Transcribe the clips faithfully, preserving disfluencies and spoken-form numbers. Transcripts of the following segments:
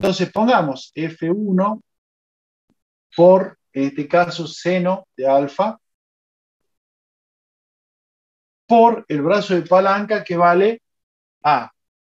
Entonces pongamos F uno por, en este caso, seno de alfa, por el brazo de palanca que vale A.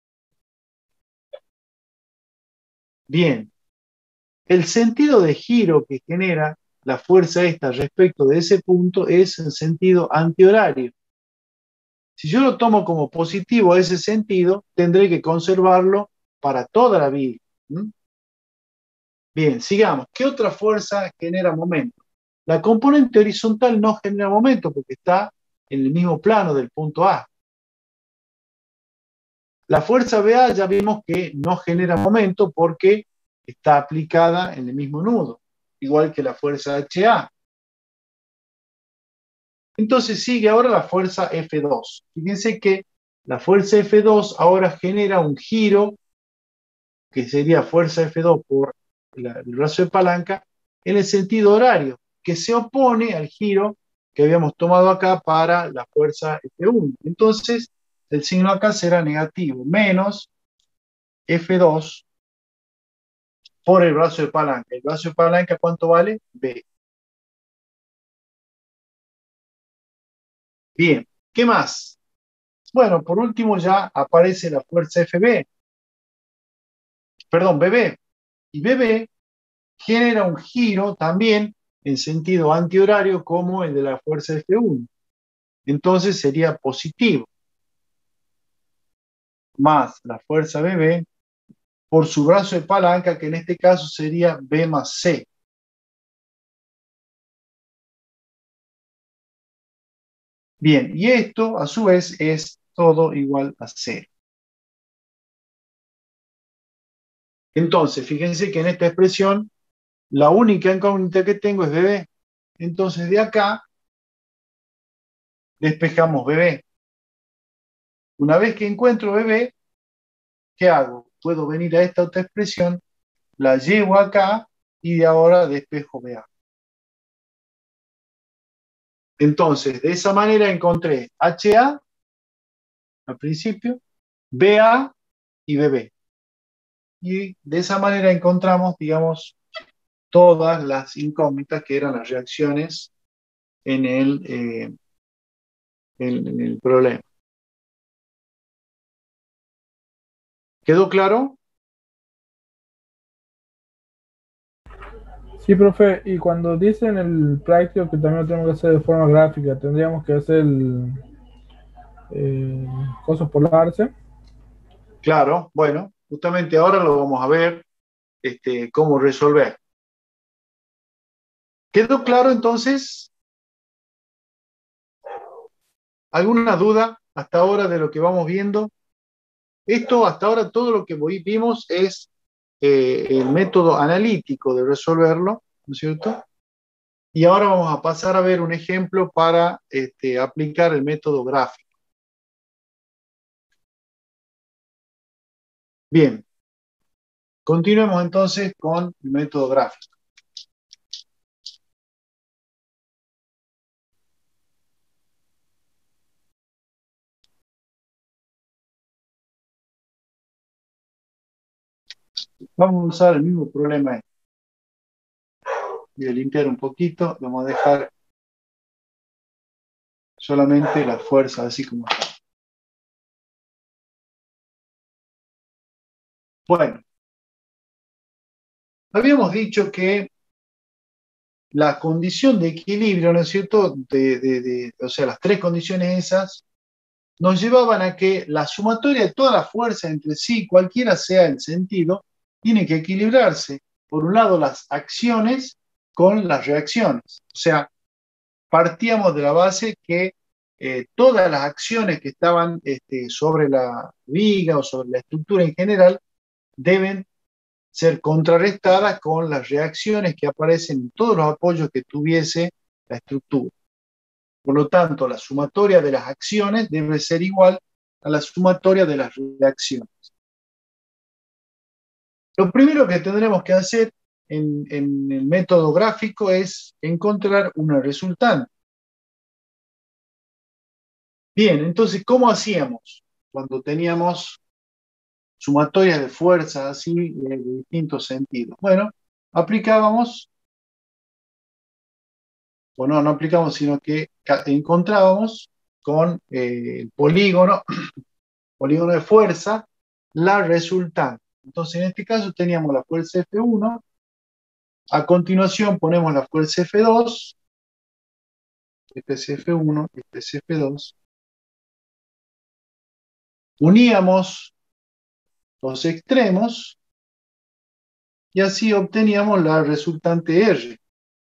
Bien, el sentido de giro que genera la fuerza esta respecto de ese punto es en sentido antihorario. Si yo lo tomo como positivo a ese sentido, tendré que conservarlo para toda la vida. ¿Mm? Bien, sigamos. ¿Qué otra fuerza genera momento? La componente horizontal no genera momento porque está en el mismo plano del punto A. La fuerza B A ya vimos que no genera momento porque está aplicada en el mismo nudo, igual que la fuerza H A. Entonces sigue ahora la fuerza F dos. Fíjense que la fuerza F dos ahora genera un giro, que sería fuerza F dos por la, el brazo de palanca, en el sentido horario, que se opone al giro que habíamos tomado acá para la fuerza F uno. Entonces, el signo acá será negativo, menos F dos por el brazo de palanca. ¿El brazo de palanca cuánto vale? B. Bien, ¿qué más? Bueno, por último ya aparece la fuerza F B. Perdón, B B. Y B B genera un giro también en sentido antihorario como el de la fuerza F uno. Entonces sería positivo. Más la fuerza B B por su brazo de palanca, que en este caso sería B más C. Bien, y esto a su vez es todo igual a cero. Entonces, fíjense que en esta expresión la única incógnita que tengo es B B. Entonces de acá despejamos B B. Una vez que encuentro B B, ¿qué hago? Puedo venir a esta otra expresión, la llevo acá y de ahora despejo B A. Entonces, de esa manera encontré H A al principio, B A y B B. Y de esa manera encontramos, digamos, todas las incógnitas que eran las reacciones en el, eh, en, en el problema. ¿Quedó claro? Sí, profe, y cuando dicen el práctico que también lo tenemos que hacer de forma gráfica, tendríamos que hacer el eh, coso por darse. Claro, bueno, justamente ahora lo vamos a ver este, cómo resolver. ¿Quedó claro entonces? ¿Alguna duda hasta ahora de lo que vamos viendo? Esto, hasta ahora, todo lo que vimos es eh, el método analítico de resolverlo, ¿no es cierto? Y ahora vamos a pasar a ver un ejemplo para este, aplicar el método gráfico. Bien, continuemos entonces con el método gráfico. Vamos a usar el mismo problema. Voy a limpiar un poquito, vamos a dejar solamente la fuerza así como está. Bueno, habíamos dicho que la condición de equilibrio, ¿no es cierto? De, de, de, o sea, las tres condiciones esas nos llevaban a que la sumatoria de toda la fuerza entre sí, cualquiera sea el sentido, tiene que equilibrarse. Por un lado, las acciones con las reacciones. O sea, partíamos de la base que eh, todas las acciones que estaban este, sobre la viga o sobre la estructura en general deben ser contrarrestadas con las reacciones que aparecen en todos los apoyos que tuviese la estructura. Por lo tanto, la sumatoria de las acciones debe ser igual a la sumatoria de las reacciones. Lo primero que tendremos que hacer en, en el método gráfico es encontrar una resultante. Bien, entonces, ¿cómo hacíamos cuando teníamos sumatorias de fuerzas así de, de distintos sentidos. Bueno, aplicábamos, o no, no aplicábamos, sino que encontrábamos con eh, el polígono, polígono de fuerza, la resultante. Entonces, en este caso teníamos la fuerza F uno, a continuación ponemos la fuerza F dos, este es F uno, este es F dos, uníamos los extremos y así obteníamos la resultante R.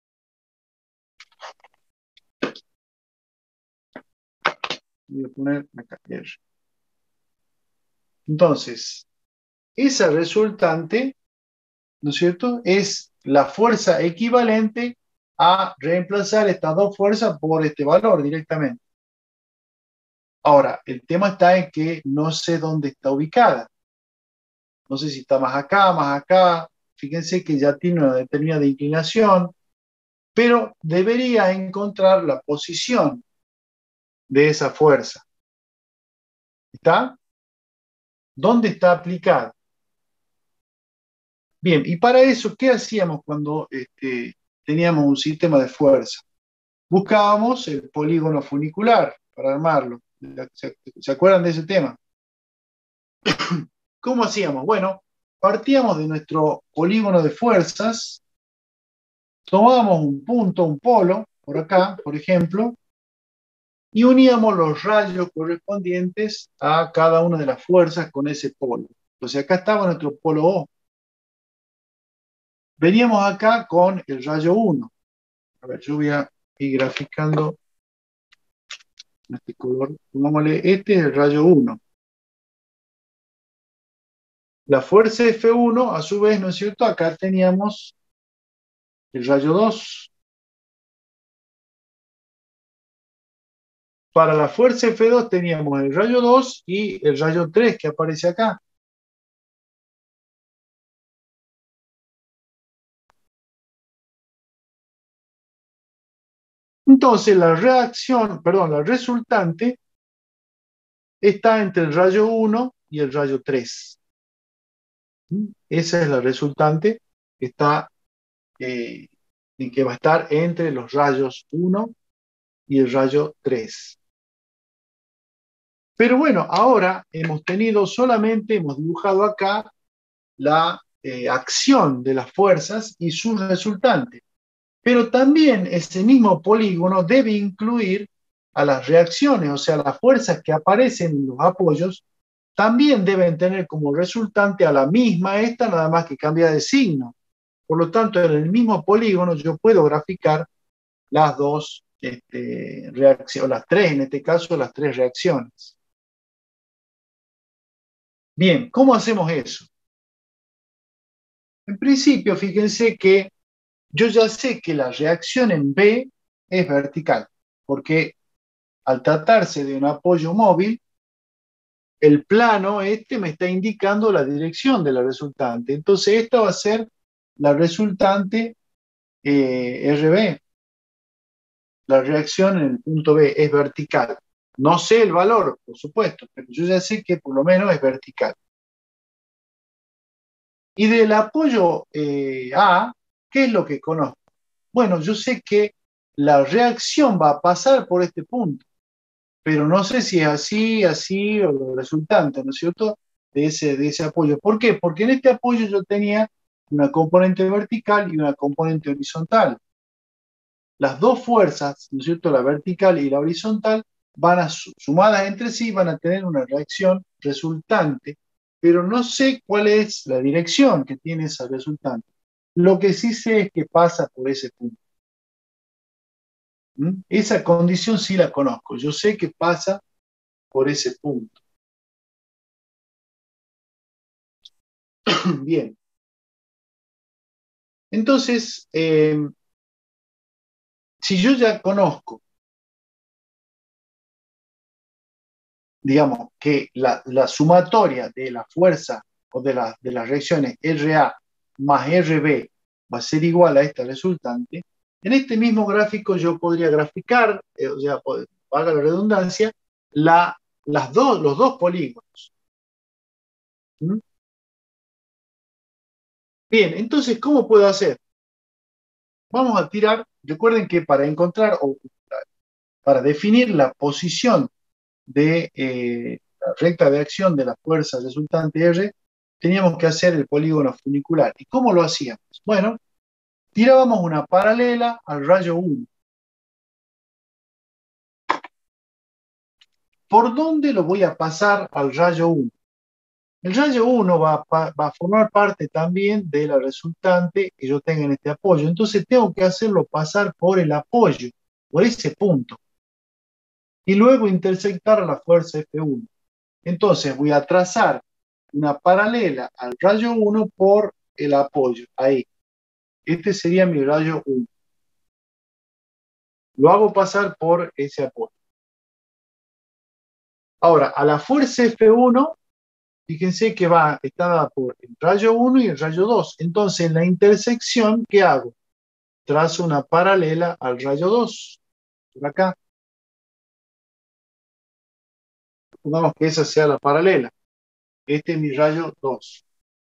Voy a poner acá R. Entonces, esa resultante, ¿no es cierto?, es la fuerza equivalente a reemplazar estas dos fuerzas por este valor directamente. Ahora, el tema está en que no sé dónde está ubicada. No sé si está más acá, más acá. Fíjense que ya tiene una determinada inclinación, pero debería encontrar la posición de esa fuerza. ¿Está? ¿Dónde está aplicada? Bien, y para eso, ¿qué hacíamos cuando este, teníamos un sistema de fuerza? Buscábamos el polígono funicular para armarlo. ¿Se, se acuerdan de ese tema? ¿Cómo hacíamos? Bueno, partíamos de nuestro polígono de fuerzas, tomábamos un punto, un polo, por acá, por ejemplo, y uníamos los rayos correspondientes a cada una de las fuerzas con ese polo. Entonces acá estaba nuestro polo O. Veníamos acá con el rayo uno. A ver, yo voy a ir graficando este color. Pongámosle, este es el rayo uno. La fuerza F uno, a su vez, ¿no es cierto? Acá teníamos el rayo dos. Para la fuerza F dos teníamos el rayo dos y el rayo tres que aparece acá. Entonces la reacción, perdón, la resultante está entre el rayo uno y el rayo tres. Esa es la resultante que está, eh, que va a estar entre los rayos uno y el rayo tres. Pero bueno, ahora hemos tenido solamente, hemos dibujado acá la eh, acción de las fuerzas y su resultante. Pero también ese mismo polígono debe incluir a las reacciones, o sea, las fuerzas que aparecen en los apoyos, también deben tener como resultante a la misma esta, nada más que cambia de signo. Por lo tanto, en el mismo polígono yo puedo graficar las dos este, reacciones, las tres, en este caso, las tres reacciones. Bien, ¿cómo hacemos eso? En principio, fíjense que yo ya sé que la reacción en B es vertical, porque al tratarse de un apoyo móvil, el plano este me está indicando la dirección de la resultante. Entonces, esta va a ser la resultante eh, R B. La reacción en el punto B es vertical. No sé el valor, por supuesto, pero yo ya sé que por lo menos es vertical. Y del apoyo eh, A, ¿qué es lo que conozco? Bueno, yo sé que la reacción va a pasar por este punto, pero no sé si es así, así, o lo resultante, ¿no es cierto?, de ese, de ese apoyo. ¿Por qué? Porque en este apoyo yo tenía una componente vertical y una componente horizontal. Las dos fuerzas, ¿no es cierto?, la vertical y la horizontal, van a, sumadas entre sí, van a tener una reacción resultante, pero no sé cuál es la dirección que tiene esa resultante. Lo que sí sé es que pasa por ese punto. ¿Mm? Esa condición sí la conozco. Yo sé que pasa por ese punto. Bien. Entonces, eh, si yo ya conozco, digamos, que la, la sumatoria de la fuerza o de, la, de las reacciones R A más R B va a ser igual a esta resultante, en este mismo gráfico yo podría graficar, eh, o sea, valga la redundancia, la, las dos, los dos polígonos. ¿Mm? Bien, entonces, ¿cómo puedo hacer? Vamos a tirar, recuerden que para encontrar o para definir la posición de eh, la recta de acción de la fuerza resultante R, teníamos que hacer el polígono funicular. ¿Y cómo lo hacíamos? Bueno, tirábamos una paralela al rayo uno. ¿Por dónde lo voy a pasar al rayo uno? El rayo uno va, va, va a formar parte también de la resultante que yo tenga en este apoyo. Entonces tengo que hacerlo pasar por el apoyo, por ese punto. Y luego intersectar a la fuerza F uno. Entonces voy a trazar una paralela al rayo uno por el apoyo. Ahí. Este sería mi rayo uno. Lo hago pasar por ese apoyo. Ahora, a la fuerza F uno, fíjense que va, está dada por el rayo uno y el rayo dos. Entonces, en la intersección, ¿qué hago? Trazo una paralela al rayo dos. Por acá. Supongamos que esa sea la paralela. Este es mi rayo dos.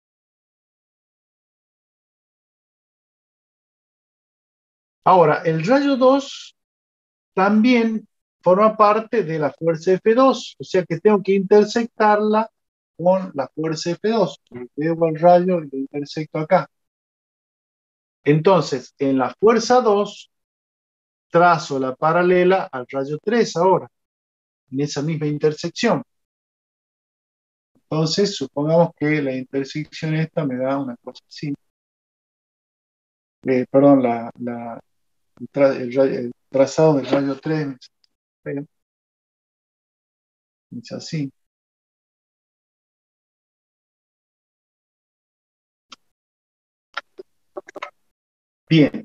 Ahora, el rayo dos también forma parte de la fuerza F dos, o sea que tengo que intersectarla con la fuerza F dos. Llevo el rayo y lo intersecto acá. Entonces, en la fuerza dos, trazo la paralela al rayo tres ahora, en esa misma intersección. Entonces, supongamos que la intersección esta me da una cosa así. Eh, perdón, la, la, el, tra el, el, trazado del rayo tres es así. Bien.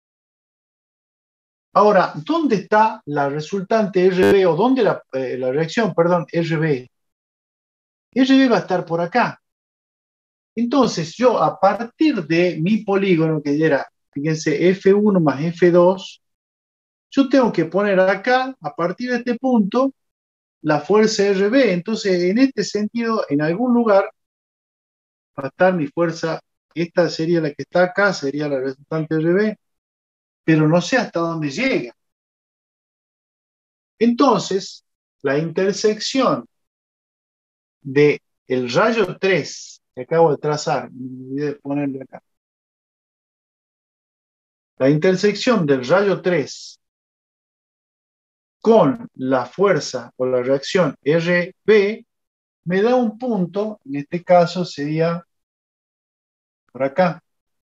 Ahora, ¿dónde está la resultante R B o dónde la, eh, la reacción, perdón, R B? R B va a estar por acá. Entonces, yo a partir de mi polígono, que era, fíjense, F uno más F dos, yo tengo que poner acá, a partir de este punto, la fuerza R B. Entonces, en este sentido, en algún lugar va a estar mi fuerza. Esta sería la que está acá, sería la resultante R B, pero no sé hasta dónde llega. Entonces, la intersección de el rayo tres que acabo de trazar, me olvidé de ponerle acá. La intersección del rayo tres con la fuerza o la reacción R B me da un punto, en este caso sería por acá.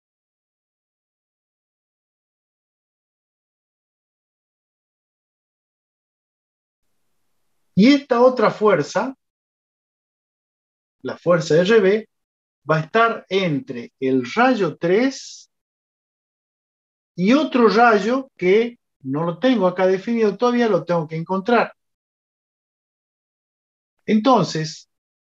Y esta otra fuerza, la fuerza R B, va a estar entre el rayo tres y otro rayo que no lo tengo acá definido todavía, lo tengo que encontrar. Entonces,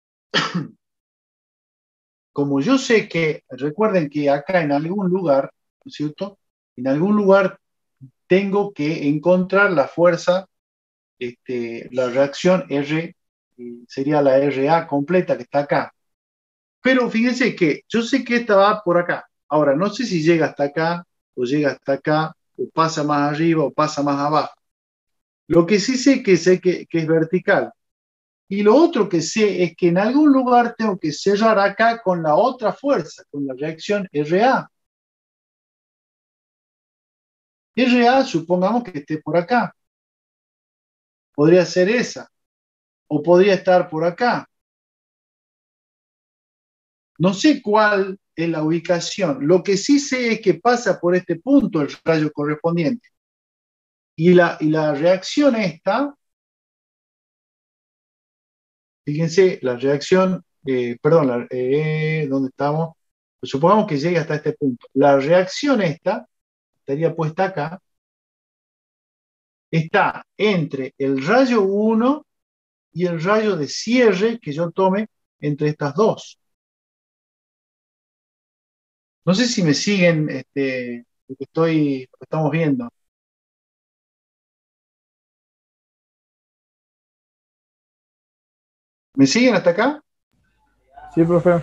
como yo sé que, recuerden que acá en algún lugar, ¿no es cierto? En algún lugar tengo que encontrar la fuerza, este, la reacción R, sería la R A completa que está acá. Pero fíjense que yo sé que esta va por acá. Ahora, no sé si llega hasta acá, o llega hasta acá, o pasa más arriba, o pasa más abajo. Lo que sí sé que sé que, que es vertical. Y lo otro que sé es que en algún lugar tengo que cerrar acá con la otra fuerza, con la reacción R A. R A, supongamos que esté por acá. Podría ser esa. O podría estar por acá. No sé cuál es la ubicación. Lo que sí sé es que pasa por este punto el rayo correspondiente. Y la, y la reacción esta, fíjense, la reacción, eh, perdón, la, eh, ¿dónde estamos? Pues supongamos que llegue hasta este punto. La reacción esta, estaría puesta acá, está entre el rayo uno y el rayo de cierre que yo tome entre estas dos. No sé si me siguen este, lo que estoy, lo que estamos viendo. ¿Me siguen hasta acá? Sí, profe.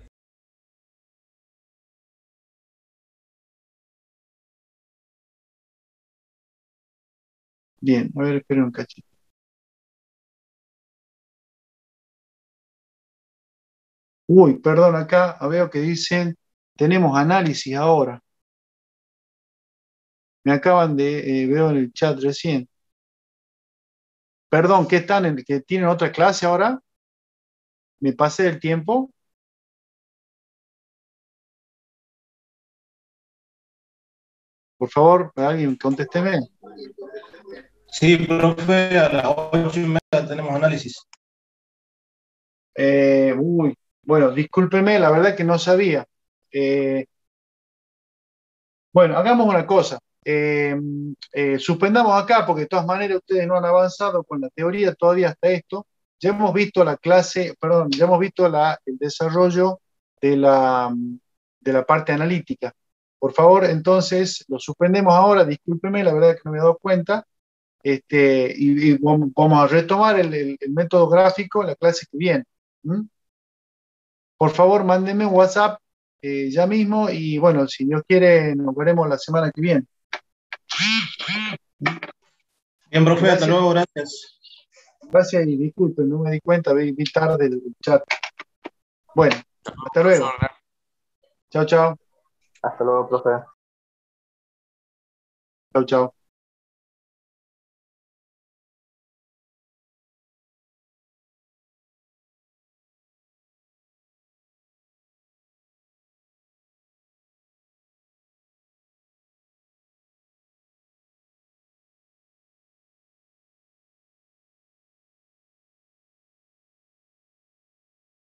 Bien, a ver, esperen un cachito. Uy, perdón, acá veo que dicen, tenemos análisis ahora. Me acaban de, eh, veo en el chat recién. Perdón, ¿qué están? En, ¿que tienen otra clase ahora? ¿Me pasé del tiempo? Por favor, alguien contésteme. Sí, profe, a las ocho y media tenemos análisis. Eh, uy, bueno, discúlpeme, la verdad que no sabía. Eh, bueno, hagamos una cosa. Eh, eh, suspendamos acá porque de todas maneras ustedes no han avanzado con la teoría todavía hasta esto. Ya hemos visto la clase, perdón, ya hemos visto la, el desarrollo de la, de la parte analítica. Por favor, entonces lo suspendemos ahora. Discúlpeme, la verdad que no me he dado cuenta. Este, y, y vamos vamos a retomar el, el- el método gráfico en la clase que viene. ¿Mm? Por favor, mándenme un WhatsApp eh, ya mismo y bueno, si Dios quiere, nos veremos la semana que viene. Bien, profe, hasta Gracias, luego, gracias. gracias y disculpen, no me di cuenta, vi, vi tarde el chat. Bueno, hasta luego. Chao, chao. Hasta luego, profe. Chao, chao.